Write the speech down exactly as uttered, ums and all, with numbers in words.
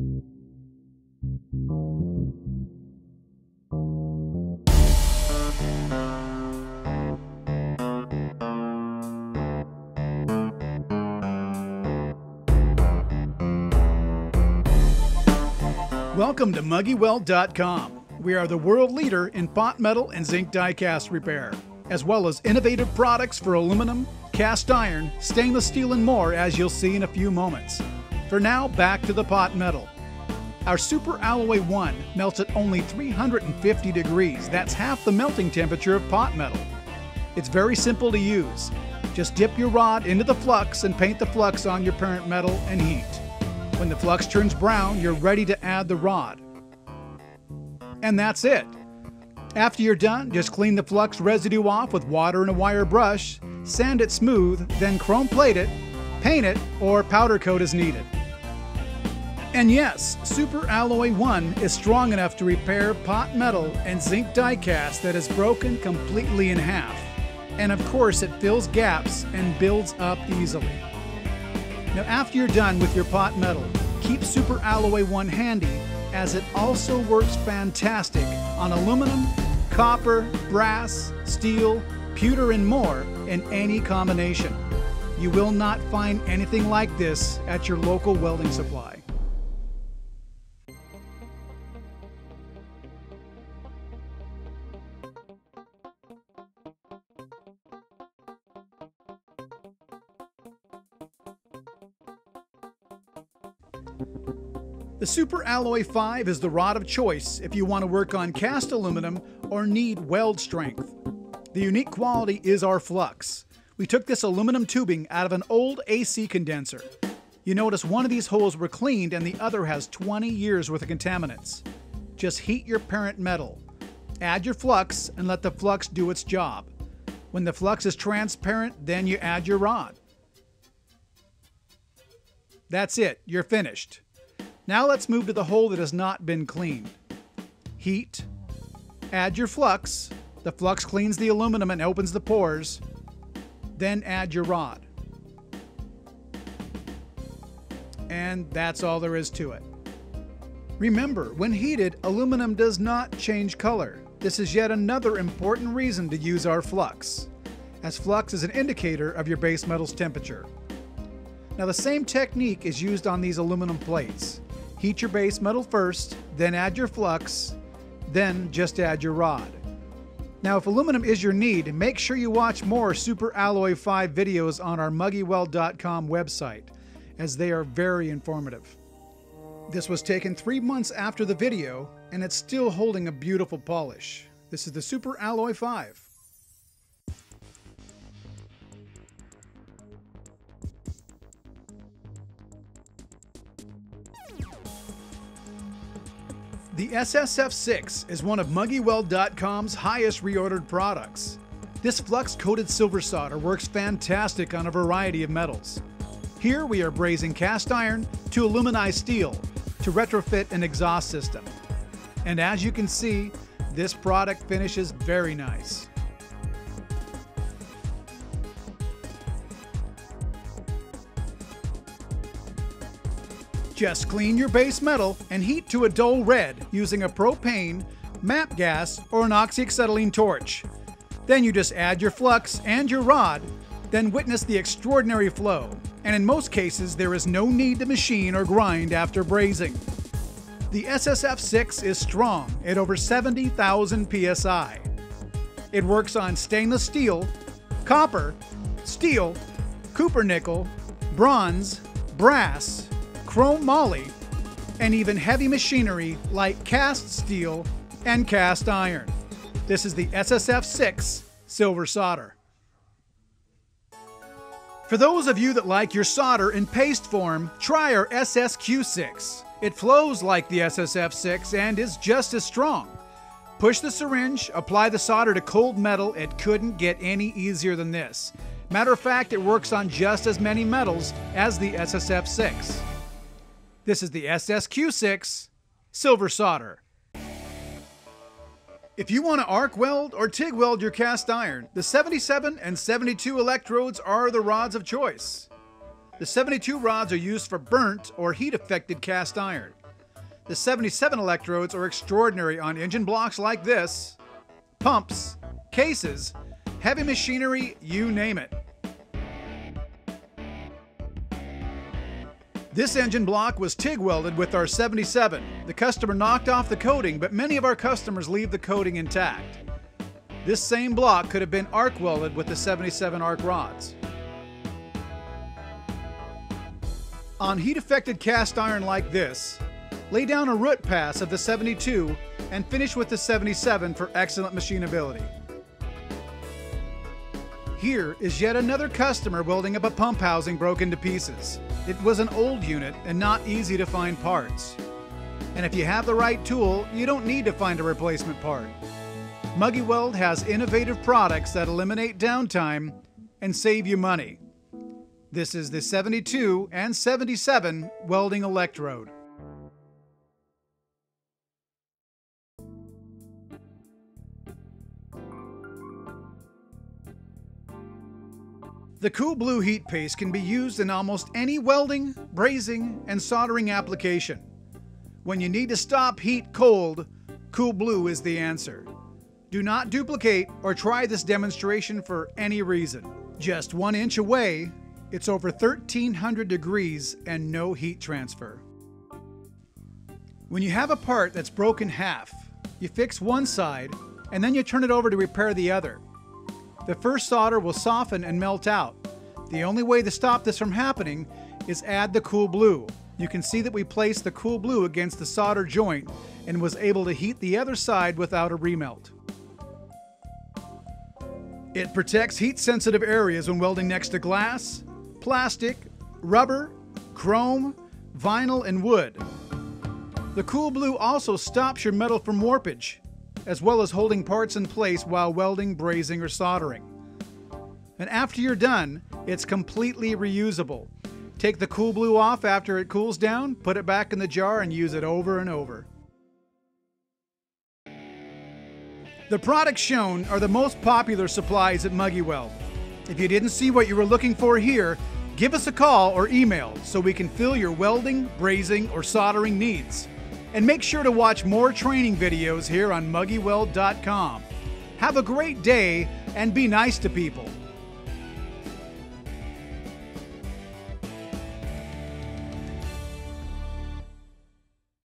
Welcome to Muggy Weld dot com. We are the world leader in pot metal and zinc diecast repair, as well as innovative products for aluminum, cast iron, stainless steel, and more, as you'll see in a few moments. For now, back to the pot metal. Our Super Alloy one melts at only three hundred fifty degrees. That's half the melting temperature of pot metal. It's very simple to use. Just dip your rod into the flux and paint the flux on your parent metal and heat. When the flux turns brown, you're ready to add the rod. And that's it. After you're done, just clean the flux residue off with water and a wire brush, sand it smooth, then chrome plate it, paint it, or powder coat as needed. And yes, Super Alloy one is strong enough to repair pot metal and zinc diecast that is broken completely in half. And of course, it fills gaps and builds up easily. Now, after you're done with your pot metal, keep Super Alloy one handy, as it also works fantastic on aluminum, copper, brass, steel, pewter, and more in any combination. You will not find anything like this at your local welding supply. The Super Alloy five is the rod of choice if you want to work on cast aluminum or need weld strength. The unique quality is our flux. We took this aluminum tubing out of an old A C condenser. You notice one of these holes were cleaned and the other has twenty years worth of contaminants. Just heat your parent metal. Add your flux and let the flux do its job. When the flux is transparent, then you add your rod. That's it, you're finished. Now let's move to the hole that has not been cleaned. Heat, add your flux. The flux cleans the aluminum and opens the pores. Then add your rod. And that's all there is to it. Remember, when heated, aluminum does not change color. This is yet another important reason to use our flux, as flux is an indicator of your base metal's temperature. Now, the same technique is used on these aluminum plates. Heat your base metal first, then add your flux, then just add your rod. Now, if aluminum is your need, make sure you watch more Super Alloy five videos on our Muggy Weld dot com website, as they are very informative. This was taken three months after the video, and it's still holding a beautiful polish. This is the Super Alloy five. The S S F six is one of Muggy Weld dot com's highest reordered products. This flux-coated silver solder works fantastic on a variety of metals. Here we are brazing cast iron to aluminize steel to retrofit an exhaust system. And as you can see, this product finishes very nice. Just clean your base metal and heat to a dull red using a propane, MAP gas, or an oxyacetylene torch. Then you just add your flux and your rod, then witness the extraordinary flow. And in most cases, there is no need to machine or grind after brazing. The S S F six is strong at over seventy thousand P S I. It works on stainless steel, copper, steel, copper nickel, bronze, brass, chrome moly, and even heavy machinery like cast steel and cast iron. This is the S S F six silver solder. For those of you that like your solder in paste form, try our S S Q six. It flows like the S S F six and is just as strong. Push the syringe, apply the solder to cold metal. It couldn't get any easier than this. Matter of fact, it works on just as many metals as the S S F six. This is the S S Q six silver solder. If you want to arc weld or TIG weld your cast iron, the seventy-seven and seventy-two electrodes are the rods of choice. The seventy-two rods are used for burnt or heat-affected cast iron. The seventy-seven electrodes are extraordinary on engine blocks like this, pumps, cases, heavy machinery, you name it. This engine block was TIG welded with our seventy-seven. The customer knocked off the coating, but many of our customers leave the coating intact. This same block could have been arc welded with the seventy-seven arc rods. On heat-affected cast iron like this, lay down a root pass of the seventy-two and finish with the seventy-seven for excellent machinability. Here is yet another customer welding up a pump housing broken to pieces. It was an old unit and not easy to find parts. And if you have the right tool, you don't need to find a replacement part. Muggy Weld has innovative products that eliminate downtime and save you money. This is the seventy-two and seventy-seven welding electrode. The Cool Blue heat paste can be used in almost any welding, brazing, and soldering application. When you need to stop heat cold, Cool Blue is the answer. Do not duplicate or try this demonstration for any reason. Just one inch away, it's over thirteen hundred degrees and no heat transfer. When you have a part that's broken half, you fix one side and then you turn it over to repair the other. The first solder will soften and melt out. The only way to stop this from happening is add the Cool Blue. You can see that we placed the Cool Blue against the solder joint and was able to heat the other side without a remelt. It protects heat-sensitive areas when welding next to glass, plastic, rubber, chrome, vinyl, and wood. The Cool Blue also stops your metal from warpage, as well as holding parts in place while welding, brazing, or soldering. And after you're done, it's completely reusable. Take the Cool Blue off after it cools down, put it back in the jar, and use it over and over. The products shown are the most popular supplies at Muggy Weld. If you didn't see what you were looking for here, give us a call or email so we can fill your welding, brazing, or soldering needs. And make sure to watch more training videos here on Muggy Weld dot com. Have a great day and be nice to people.